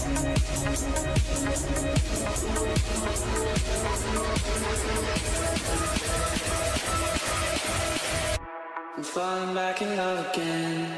I'm falling back in love again.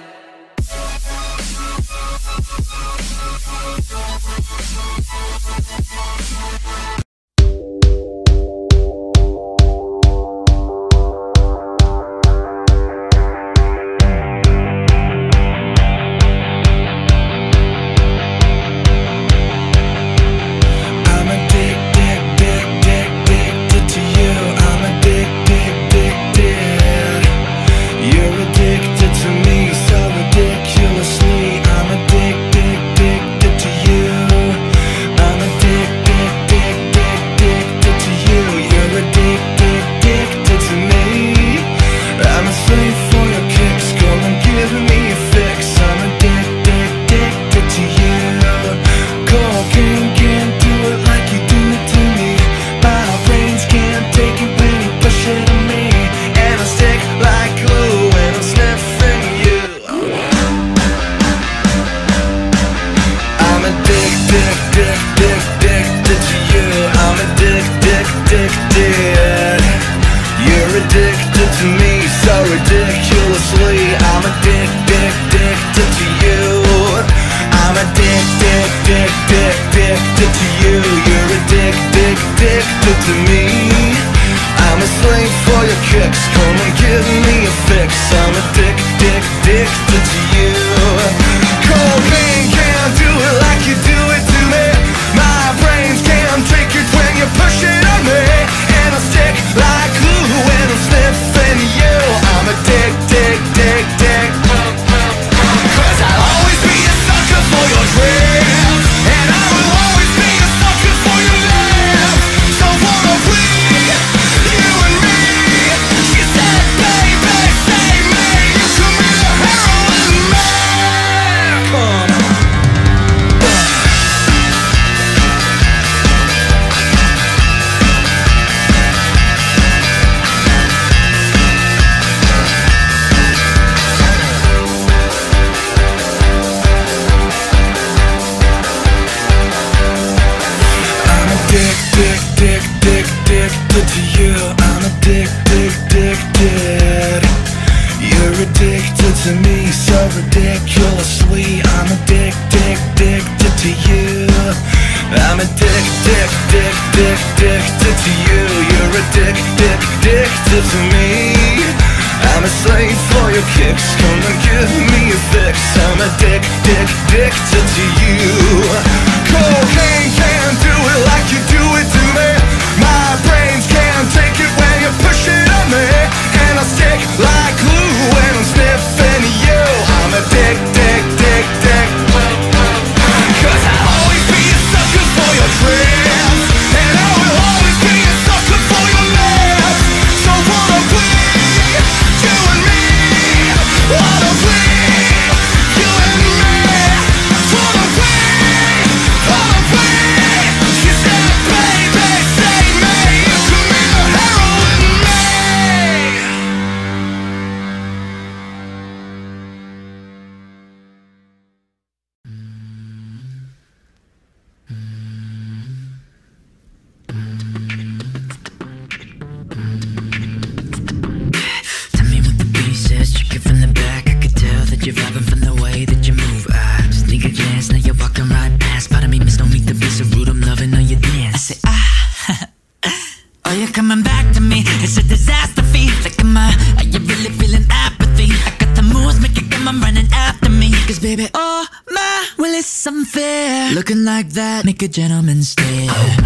Looking like that, make a gentleman stare.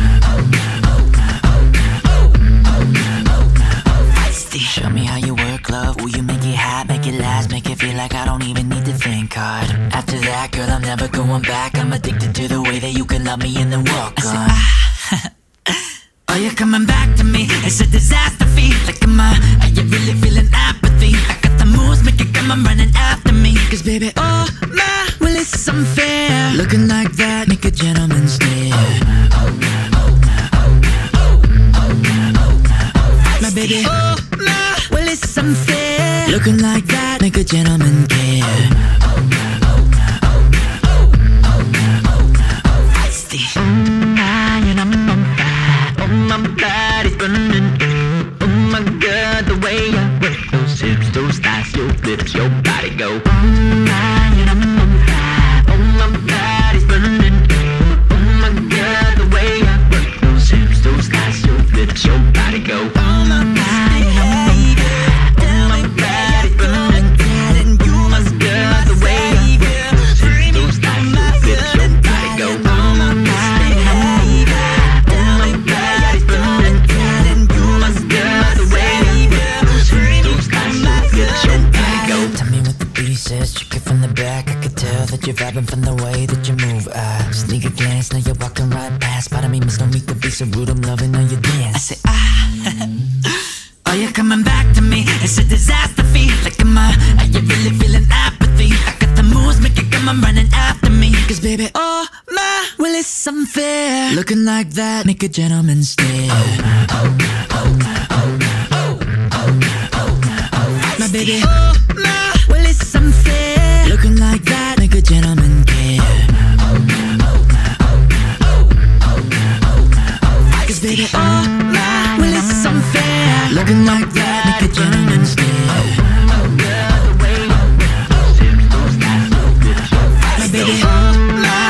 Show me how you work, love. Will you make it hot, make it last, make it feel like I don't even need to think hard. After that, girl, I'm never going back. I'm addicted to the way that you can love me and then walk on. Are you coming back to me? It's a disaster feel. Like, are you really feeling apathy? I got the moves, make it come, I'm running after me. Cause baby, oh my, well it's unfair. Looking like that, make a gentleman stare. My baby, oh my, well it's unfair. Looking like that, make a gentleman care. you move. Sneak a glance, now you're walking right past. But I mean, Miss No me could be so rude, I'm loving how you dance. I say, oh, you're coming back to me. It's a disaster feel. Like, are you really feeling apathy? I got the moves, make you come, I'm running after me. Cause baby, oh my, well it's unfair. Looking like that, make a gentleman stare. My baby, oh my, well it's unfair. Looking like that, make a gentleman care. Cause baby, oh my, well it's unfair. Looking like that, make a gentleman stare. My baby, oh my,